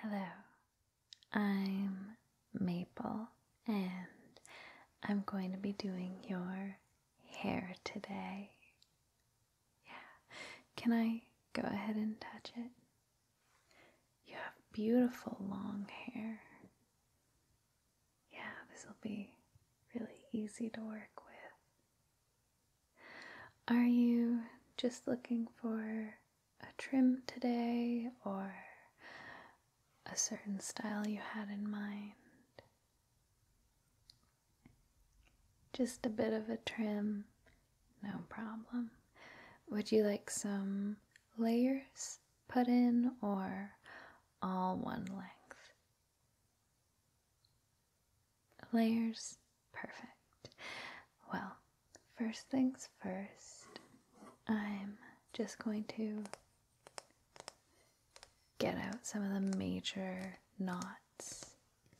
Hello, I'm Maple and I'm going to be doing your hair today. Yeah, can I go ahead and touch it? You have beautiful long hair. Yeah, this will be really easy to work with. Are you just looking for a trim today or a certain style you had in mind? Just a bit of a trim, no problem. Would you like some layers put in or all one length? Layers? Perfect. Well, first things first, I'm just going to get out some of the major knots.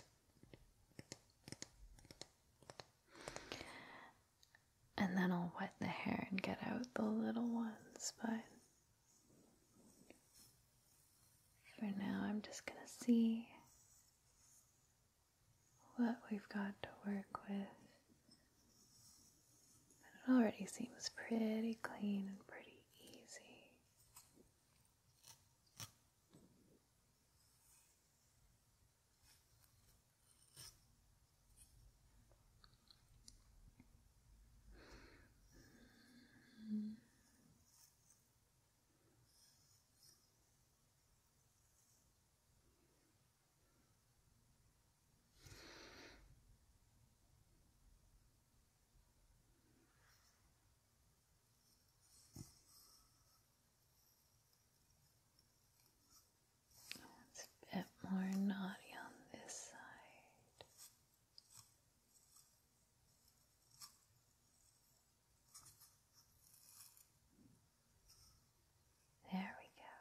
And then I'll wet the hair and get out the little ones, but for now I'm just gonna see what we've got to work with. But it already seems pretty clean and pretty easy. It's a bit more knotty on this side. There we go.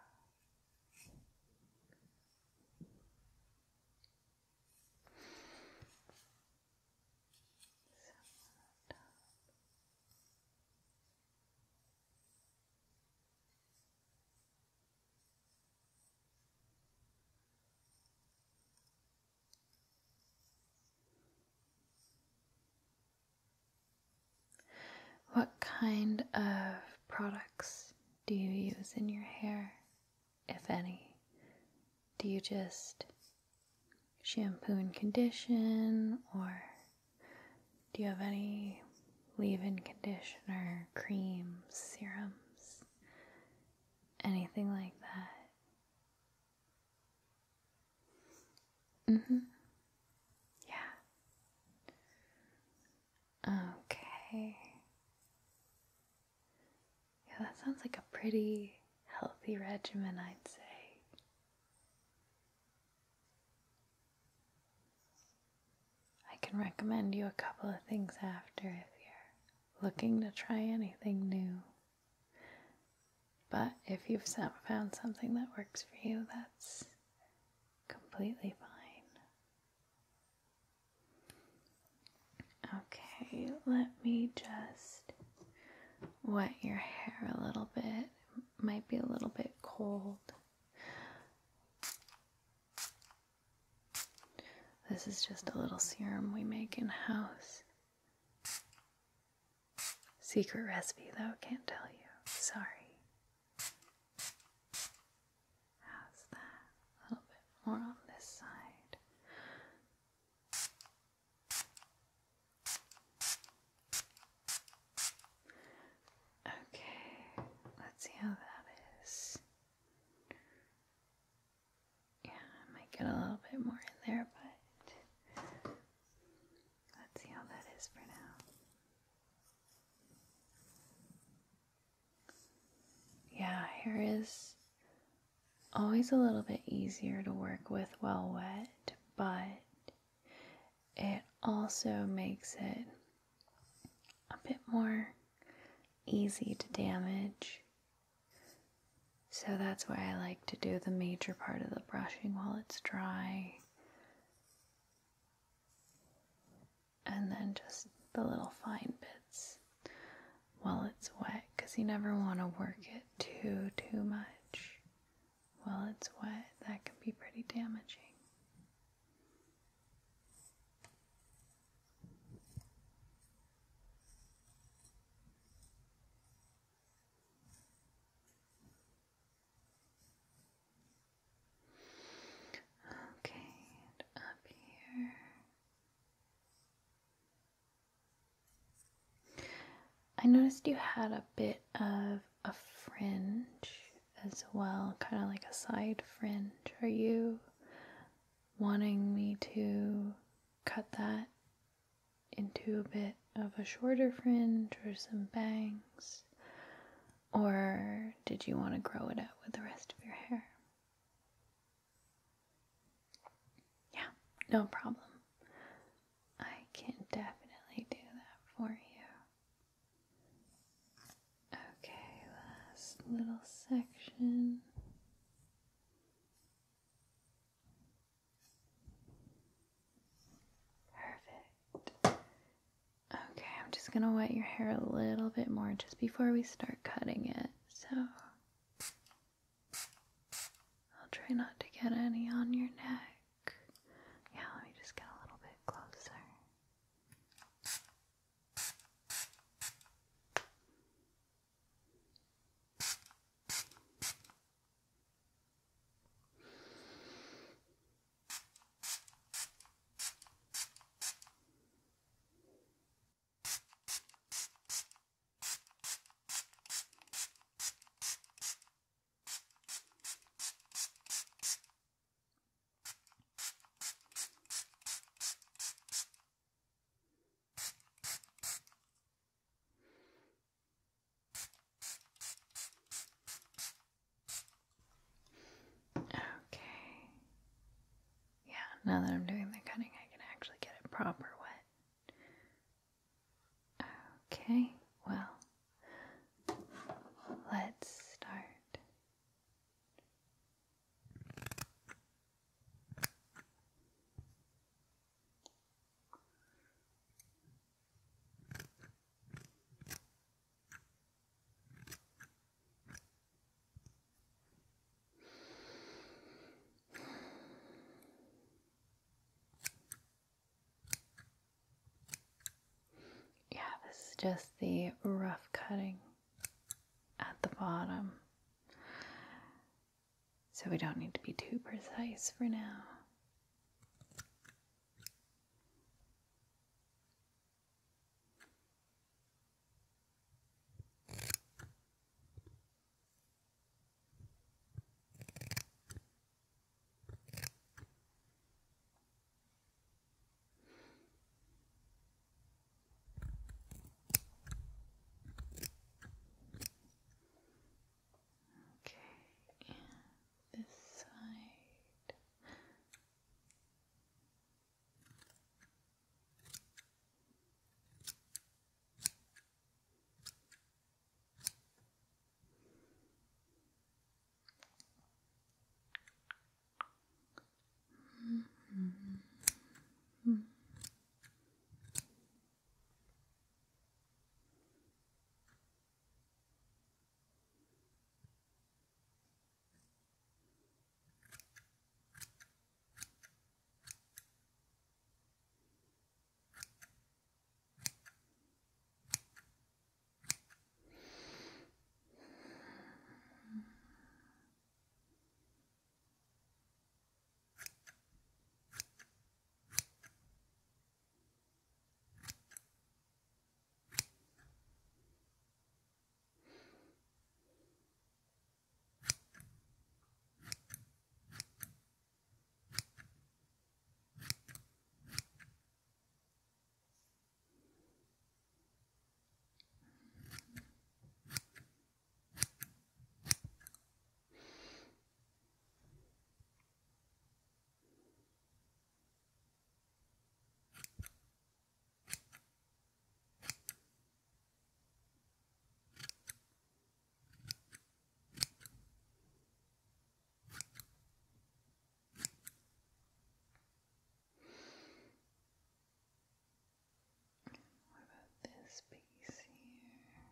What kind of products do you use in your hair, if any? Do you just shampoo and condition, or do you have any leave-in conditioner, creams, serums, anything like that? Yeah. Okay. Yeah, that sounds like a pretty healthy regimen, I'd say. I can recommend you a couple of things after if you're looking to try anything new. But if you've found something that works for you, that's completely fine. Okay, let me just wet your hair a little bit. It might be a little bit cold. This is just a little serum we make in-house. Secret recipe though, can't tell you. Sorry. How's that? A little bit more on this side. Okay, let's see how that is. Yeah, I might get a little bit more in there, but let's see how that is for now. Yeah, hair is always a little bit easier to work with while wet, but it also makes it a bit more easy to damage. So that's why I like to do the major part of the brushing while it's dry, and then just the little fine bits while it's wet, because you never want to work it too much while it's wet. That can be pretty damaging. noticed you had a bit of a fringe as well, kind of like a side fringe. Are you wanting me to cut that into a bit of a shorter fringe or some bangs? Or did you want to grow it out with the rest of your hair? Yeah, no problem. I can definitely do that for you. Okay, last little section. Perfect. Okay, I'm just gonna wet your hair a little bit more just before we start cutting it. So I'll try not to get any on your neck. Yeah, let me just get a little bit closer. Okay. Yeah, now that I'm doing the cutting, I can actually get it proper wet. Okay, well, let's start. Yeah, this is just the rough cutting at the bottom. So we don't need to be too precise for now. Okay, and this side. This piece here.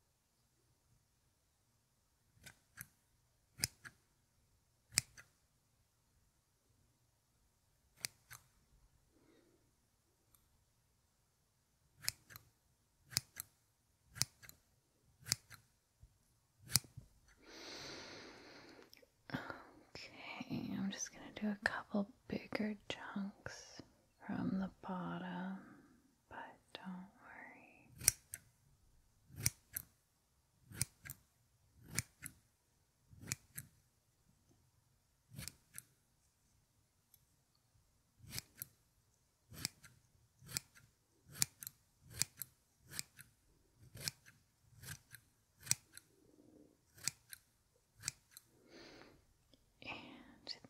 Okay, I'm just gonna do a couple bigger chunks from the bottom, but don't worry.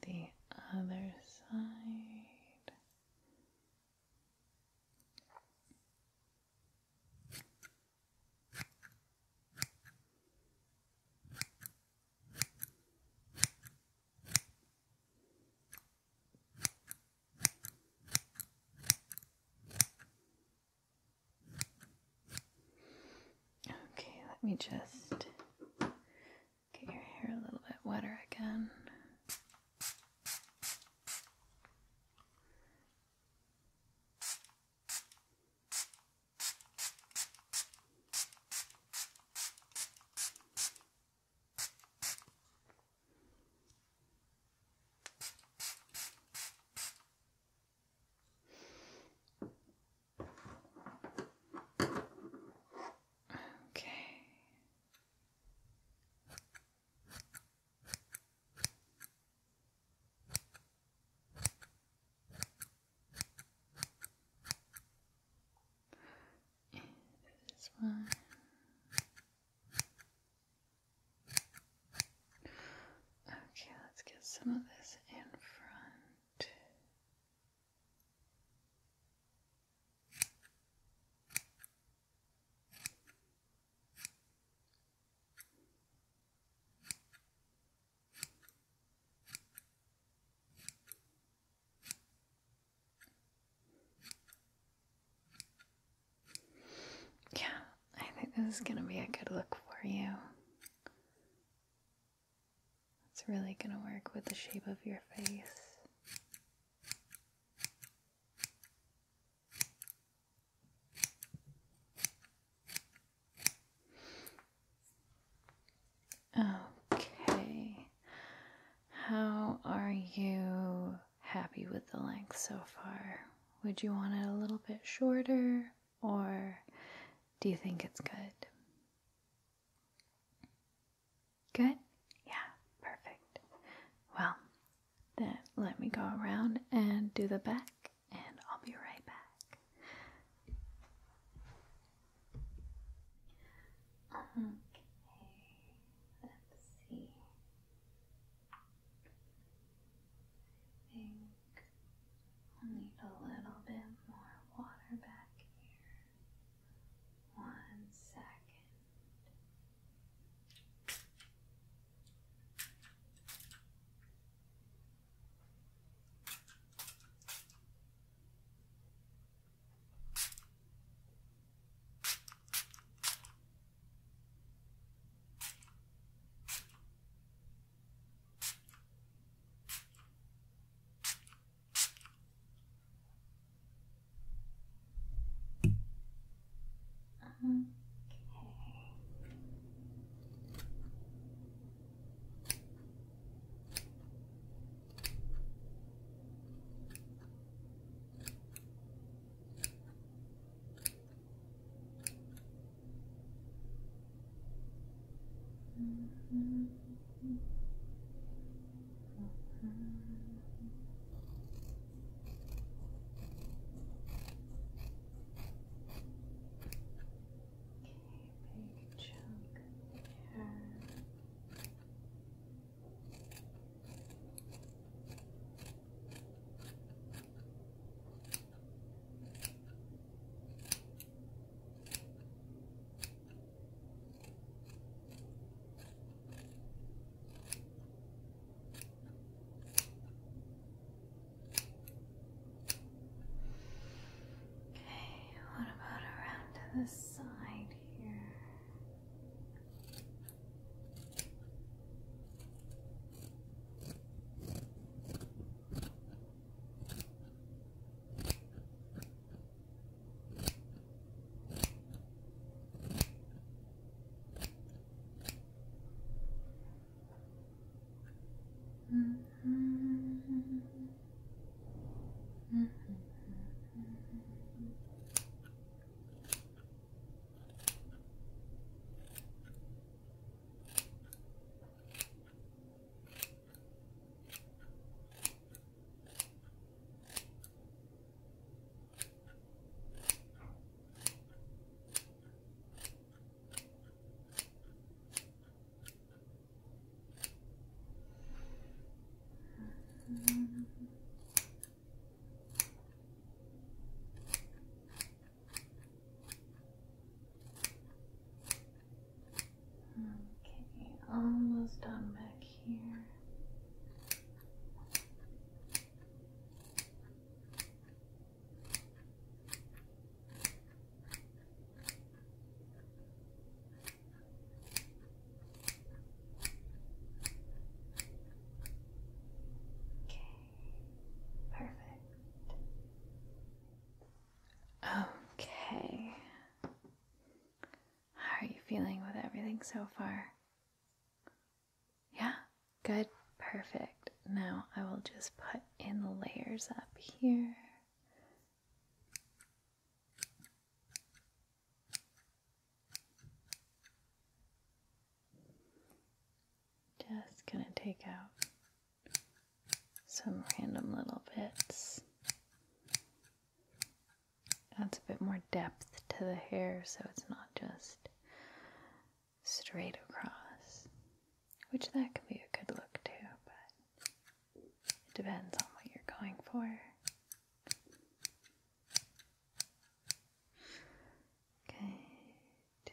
the other side. Okay, let me just get your hair a little bit wetter again. Okay. This one. Okay, let's get some of this in front. Yeah, I think this is going to be a good look for you. It's really going to work with the shape of your face. Okay. How are you happy with the length so far? Would you want it a little bit shorter, or do you think it's good? Good? Yeah, perfect. Well, then let me go around and do the back, and I'll be right back. Okay, let's see. I think I'll need a little bit more water back here. 1 second. Okay. Big chunk there. Okay, what about around to the side here? Okay, almost done back here. Okay. How are you feeling with everything so far? Yeah, good, perfect. Now I will just put in the layers up here. Just gonna take out some random little bits. Adds a bit more depth to the hair so it's not just straight across, which that can be a good look too, but it depends on what you're going for. Good.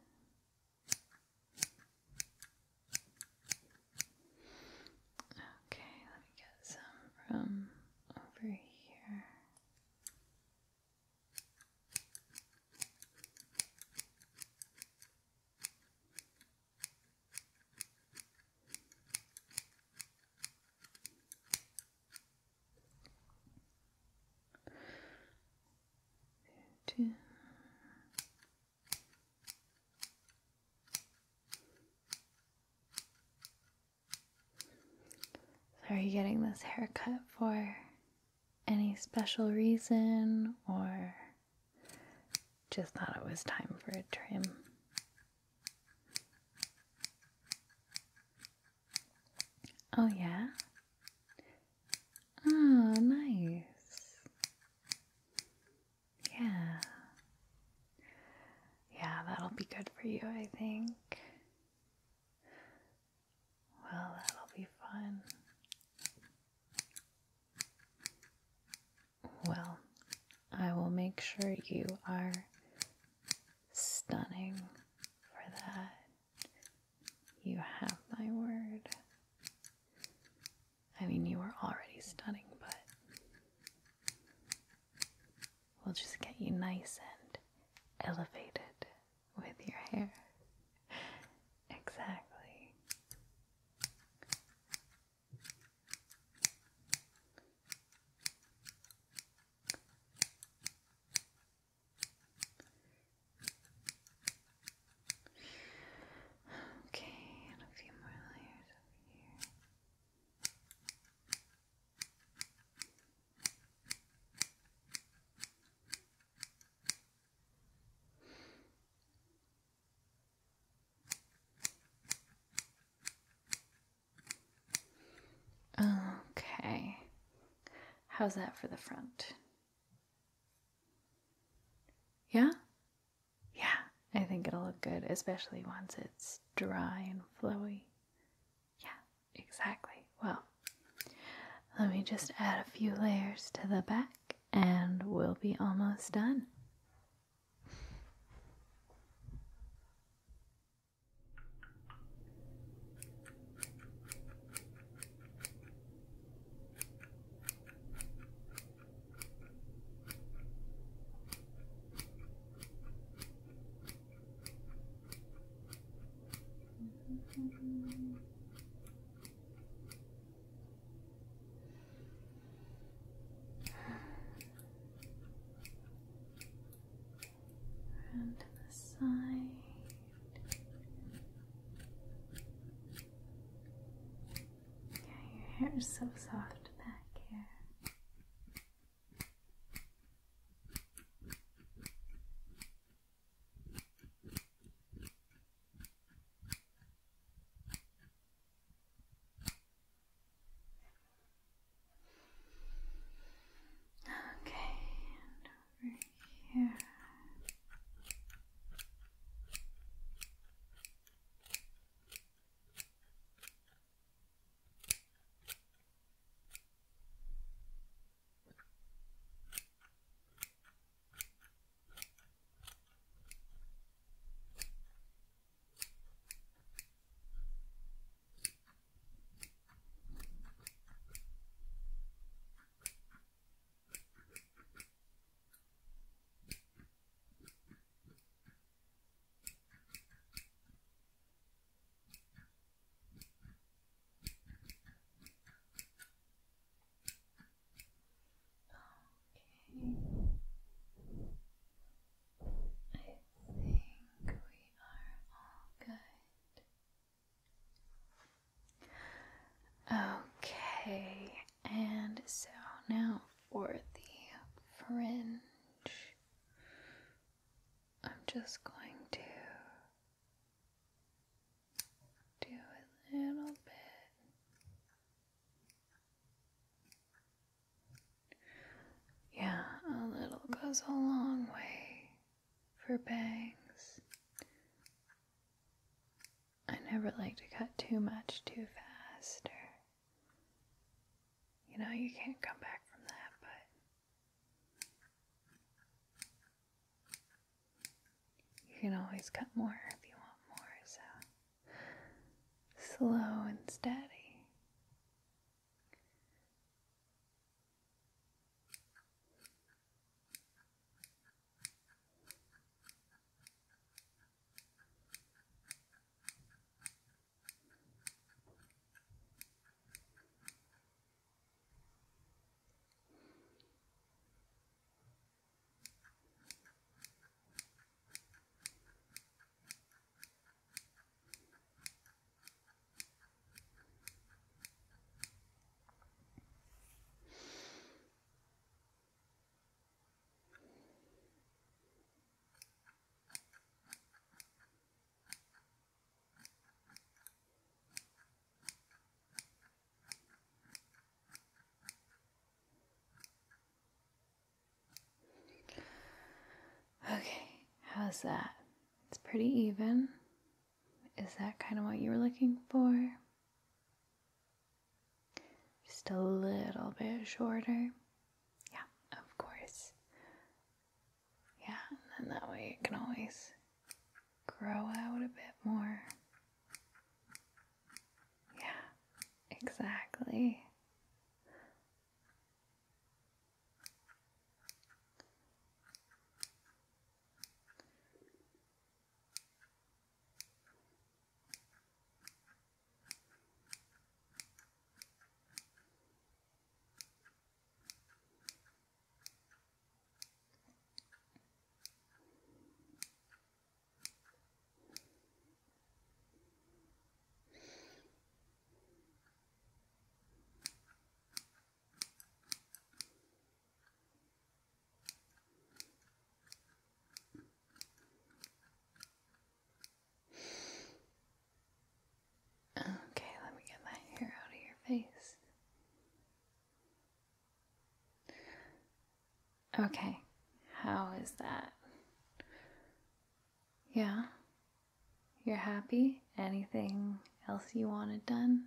Okay, let me get some from over here. Two. So are you getting this haircut for any special reason, or just thought it was time for a trim? Oh yeah? Oh, nice. Yeah. Yeah, that'll be good for you, I think. Well, that'll be fun. Well, I will make sure you are stunning for that. You have my word. I mean, you were already stunning, but we'll just get you nice and elevated with your hair. Exactly. Okay, and a few more layers over here. Okay, how's that for the front? Yeah? Yeah, I think it'll look good, especially once it's dry and flowy. Yeah, exactly. Well, let me just add a few layers to the back and we'll be almost done. And to the side. Yeah, your hair is so soft back here. Okay, and over here. just going to do a little bit. Yeah, a little goes a long way for bangs. I never like to cut too much too fast, or you can't come back from that, but you can always cut more if you want more, so slow and steady. Okay, how's that? It's pretty even. Is that kind of what you were looking for? Just a little bit shorter? Yeah, of course. Yeah, and then that way it can always grow out a bit more. Yeah, exactly. Okay, let me get that hair out of your face. Okay, how is that? Yeah? You're happy? Anything else you wanted done?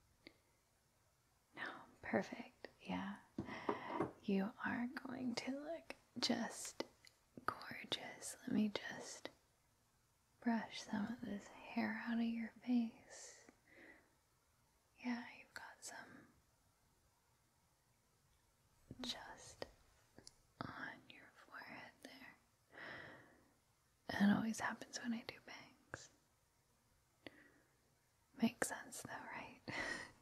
No, perfect. Yeah. You are going to look just gorgeous. Let me just brush some of this hair out of your face. Yeah, you've got some just on your forehead there. It always happens when I do bangs. Makes sense though, right?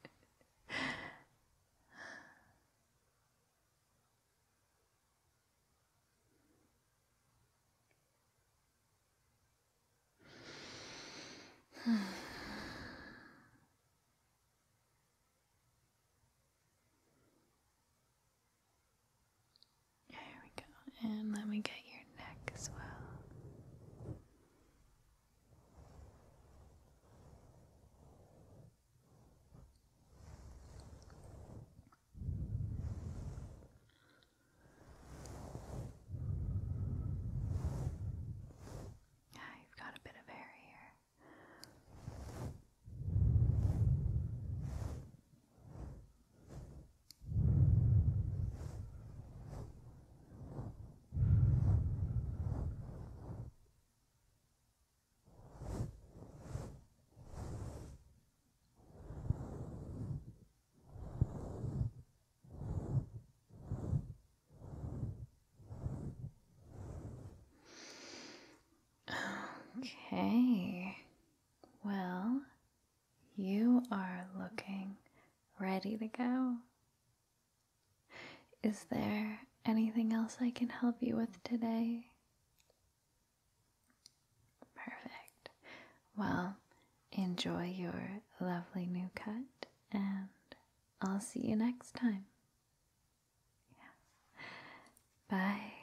There we go. And let me get your neck as well. Yeah, you've got a bit of hair here. Okay, well, you are looking ready to go. Is there anything else I can help you with today? Perfect. Well, enjoy your lovely new cut, and I'll see you next time. Yeah. Bye.